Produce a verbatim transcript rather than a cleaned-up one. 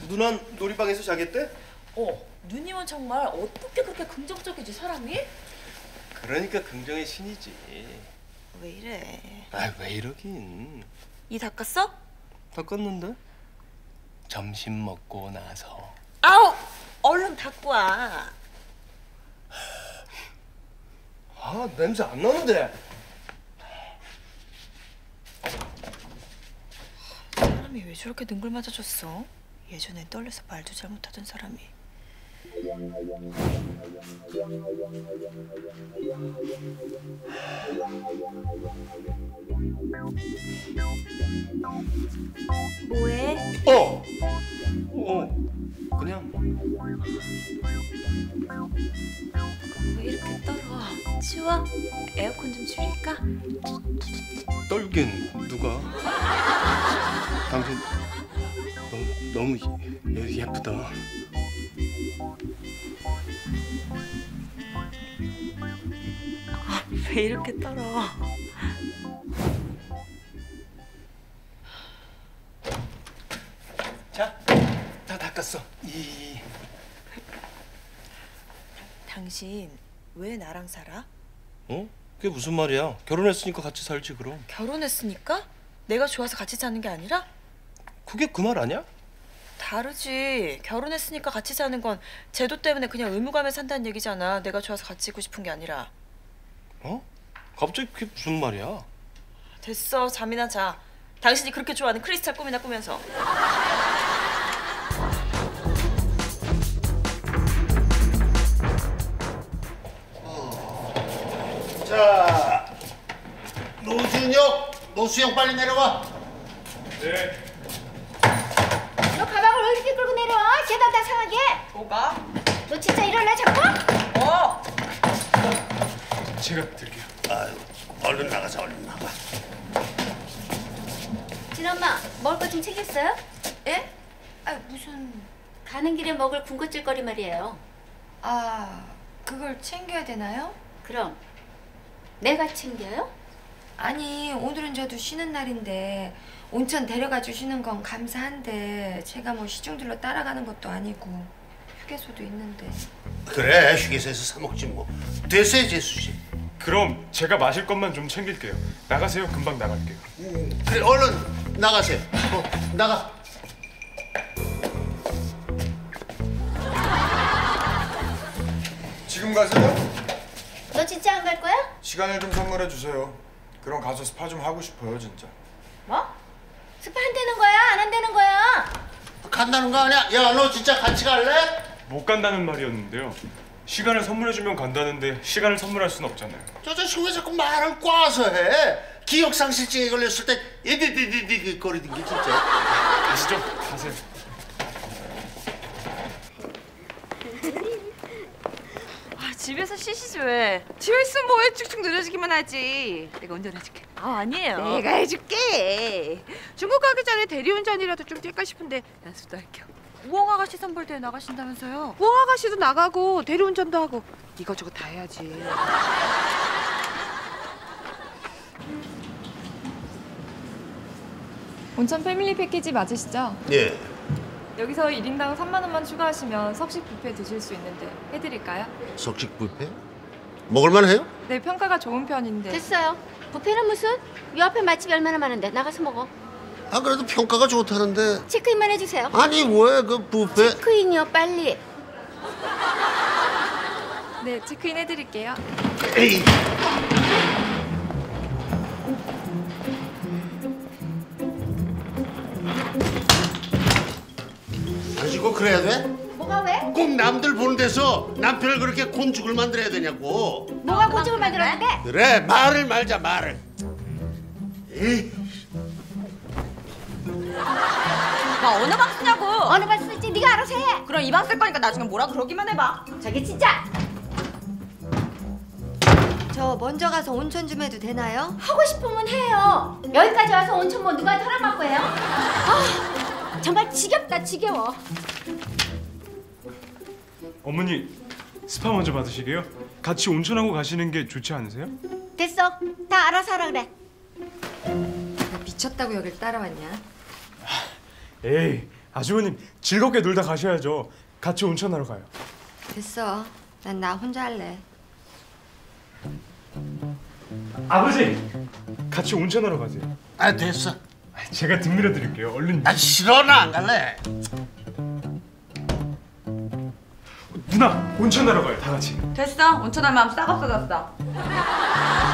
누난 놀이방에서 자겠대? 어, 누님은 정말 어떻게 그렇게 긍정적이지 사람이? 그러니까 긍정의 신이지. 왜 이래? 아, 왜 이러긴. 이 닦았어? 닦았는데? 점심 먹고 나서. 아우! 얼른 닦고 와. 아, 냄새 안 나는데. 사람이 왜 저렇게 능글맞아졌어? 예전엔 떨려서 말도 잘 못하던 사람이. 뭐해? 어! 어, 그냥. 왜 이렇게 떨어? 추워? 에어컨 좀 줄일까? 떨긴 누가? 당신 너무, 너무 예, 예쁘다. 아, 왜 이렇게 떨어? 자, 다 닦았어. 이. 당신 왜 나랑 살아? 어? 그게 무슨 말이야? 결혼했으니까 같이 살지 그럼. 결혼했으니까? 내가 좋아서 같이 사는 게 아니라? 그게 그 말 아니야? 다르지. 결혼했으니까 같이 사는 건 제도 때문에 그냥 의무감에 산다는 얘기잖아. 내가 좋아서 같이 있고 싶은 게 아니라. 어? 갑자기 그게 무슨 말이야? 됐어. 잠이나 자. 당신이 그렇게 좋아하는 크리스탈 꿈이나 꾸면서. 자, 노준혁, 노수영 빨리 내려와. 네. 너 가방을 왜 이렇게 끌고 내려와? 계단 다 상하게. 뭐가? 너 진짜 이럴래 자꾸? 어! 제가 드릴게요. 아유, 얼른 나가자, 얼른 나가. 진엄마, 먹을 거 좀 챙겼어요? 예? 아 무슨 가는 길에 먹을 군것질거리 말이에요. 아 그걸 챙겨야 되나요? 그럼 내가 챙겨요? 아니 오늘은 저도 쉬는 날인데 온천 데려가 주시는 건 감사한데 제가 뭐 시중들로 따라가는 것도 아니고 휴게소도 있는데. 그래, 휴게소에서 사 먹지 뭐. 됐어요, 재수 씨. 그럼 제가 마실 것만 좀 챙길게요. 나가세요. 금방 나갈게요. 음, 그래, 얼른 나가세요. 어, 나가. 지금 가세요? 너 진짜 안 갈 거야? 시간을 좀 선물해 주세요. 그럼 가서 스파 좀 하고 싶어요, 진짜. 뭐? 스파 한다는 거야? 안 한다는 거야? 간다는 거 아니야? 야, 너 진짜 같이 갈래? 못 간다는 말이었는데요. 시간을 선물해주면 간다는데 시간을 선물할 순 없잖아요. 저 자식 왜 자꾸 말을 꽈서 해? 기억상실증에 걸렸을 때 이비비비비 거리는 게 진짜. 가시죠. 가세요. 아, 집에서 쉬시지 왜? 집에 있으면 뭐해? 쭉쭉 늘어지기만 하지. 내가 운전해줄게. 아, 아니에요. 내가 해줄게. 중국 가기 전에 대리운전이라도 좀 뛸까 싶은데 연습도 할게요. 우엉 아가씨 선발대회 나가신다면서요? 우엉 아가씨도 나가고 대리운전도 하고 이거저거 다 해야지. 온천 패밀리 패키지 맞으시죠? 예. 여기서 일 인당 삼만 원만 추가하시면 석식 뷔페 드실 수 있는데 해드릴까요? 석식 뷔페? 먹을만 해요? 네, 평가가 좋은 편인데. 됐어요. 뷔페는 무슨? 요 앞에 맛집이 얼마나 많은데 나가서 먹어. 아, 그래도 평가가 좋다는데. 체크인만 해주세요. 아니, 왜 그 뷔페? 체크인이요, 빨리. 네, 체크인 해드릴게요. 에이. 당신 꼭 그래야 돼? 뭐가 왜? 꼭 남들 보는 데서 남편을 그렇게 곤죽을 만들어야 되냐고. 뭐가 고집을 만들었는데? 그래, 말을 말자, 말을. 에이. 나 어느 방 쓰냐고. 어느 발 쓸지 네가 알아서 해. 그럼 이 방 쓸 거니까 나중에 뭐라 그러기만 해봐. 저기 진짜 저 먼저 가서 온천 좀 해도 되나요? 하고 싶으면 해요. 여기까지 와서 온천 뭐 누가 허락 받고 해요? 아, 정말 지겹다, 지겨워. 어머니 스파 먼저 받으시게요? 같이 온천하고 가시는 게 좋지 않으세요? 됐어. 다 알아서 하라 그래. 미쳤다고 여길 따라왔냐? 에이 아주버님 즐겁게 놀다 가셔야죠. 같이 온천하러 가요. 됐어. 난 나 혼자 할래. 아버지 같이 온천하러 가세요. 아 됐어. 제가 뒷밀어 드릴게요. 얼른. 나 싫어 나 안 갈래. 누나 온천하러 가요. 다 같이. 됐어. 온천할 마음 싹 없어졌어.